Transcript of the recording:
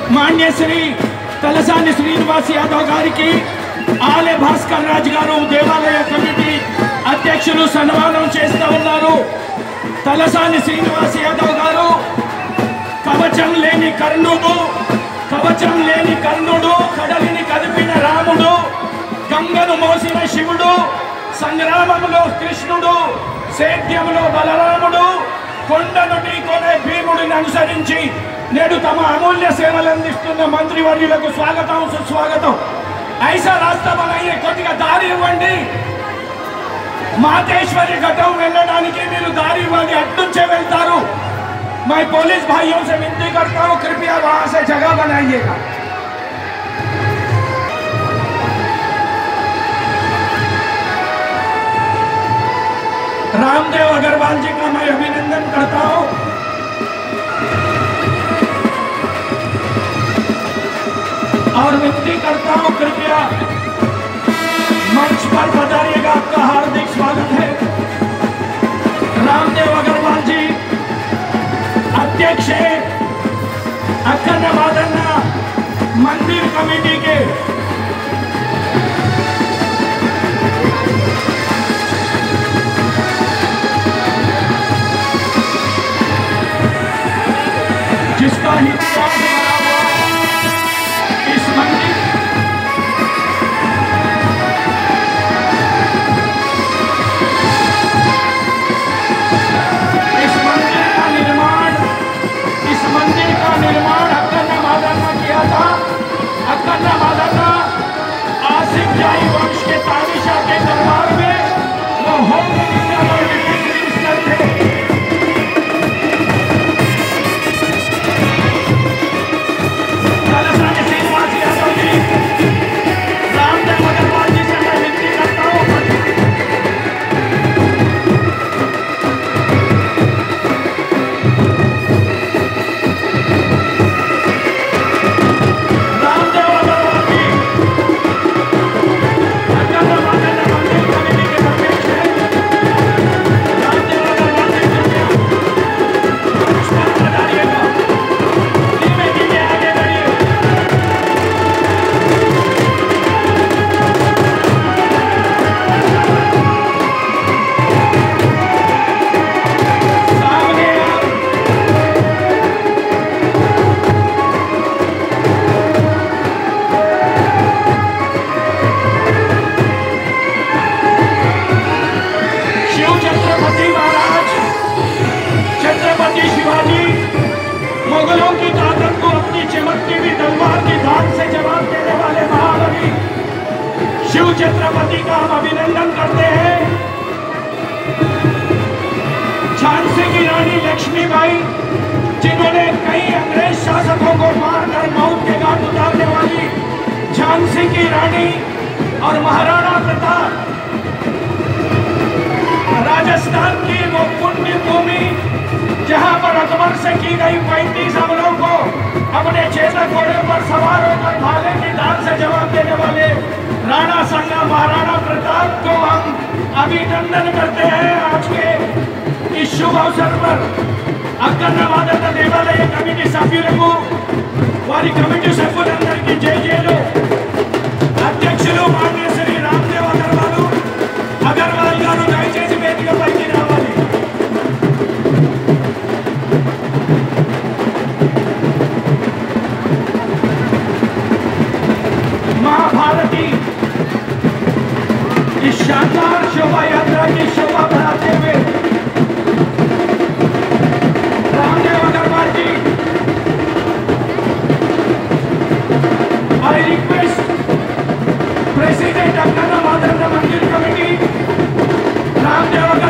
మాన్య శ్రీ తలసాని శ్రీనివాస్ యాదవ్ గారికి ఆలయ భాస్కర్ రాజ్ గారు దేవాలయ కమిటీ అధ్యక్షులు సన్మానం చేస్తూ ఉన్నారు. తలసాని శ్రీనివాస్ యాదవ్ గారు కవచం లేని కర్ణుడు, కడలిని కదిపిన రాముడు, గంగను మోసిన శివుడు, సంగ్రామంలో కృష్ణుడు, సేద్యంలో బలరాముడు, కొండను ఢీకొనే భీముడిని అనుసరించి నేడు తమ అమూల్య సేవలు అందిస్తున్న మంత్రివర్యులకు స్వాగతం, సుస్వాగతం. ఐసా రాస్తా बनाइए, కొద్దిగా దారి ఇవ్వండి. మాతేశ్వరి ఘట్టం వెళ్ళడానికి మీరు దారి ఇవ్వాలి, అట్నుంచే వెళ్తారు. मैं पुलिस भाइयों से विनती करता हूं, कृपया वहां से जगह बनाइएगा. रामदेव अग्रवाल जी का मैं अभिनंदन करता हूं. और विनती करता हूं कृपया मंच पर पधारिएगा, आपका हार्दिक स्वागत है. रामदेव अग्रवाल जी अध्यक्ष है अखंड मादन्ना मंदिर कमेटी के. जिसका इतिहास बना हुआ इस मंदिर का निर्माण अखंड मादन्ना किया था. अखंड मादन्ना आसिफ जाई वंश के तानिशाह के दरबार में वो होम मिनिस्टर और डिप्टी मिनिस्टर थे. तलसानी श्रीनिवास यादव जी, रामदेव अग्रवाल जी से मैं विनती करता हूँ. मुगलों की ताकत को अपनी चमकती हुई तलवार की धार से जवाब देने वाले महाकवि शिव छत्रपति का हम अभिनंदन करते हैं. झांसी की रानी लक्ष्मीबाई, जिन्होंने कई अंग्रेज शासकों को मारकर मौत के घाट उतारने वाली झांसी की रानी, और महाराणा प्रताप, राजस्थान की वो पुण्य भूमि जहां पर अकबर से की गई 35 हमलों को अपने चेतक घोड़े पर सवार होकर भाले की धार से जवाब देने वाले राणा संगा महाराणा प्रताप को हम अभिनंदन करते हैं. आज के इस शुभ अवसर पर अखंड मादन्ना देवालय कमिटी सभ्युలకు వారి కమిటీ సభ్యులందరికీ జైలు. అధ్యక్షులు మాన్య శ్రీ రామదేవ్ అగర్వాల్ గారు దయచేసి వేదికపైకి రావాలి. महाभारती इस शानदार शोभा यात्रा की शोभा बढ़ाते हुए Ramdev Agarwal ji, I request president Akhand Madanna मंदिर कमेटी रामदेव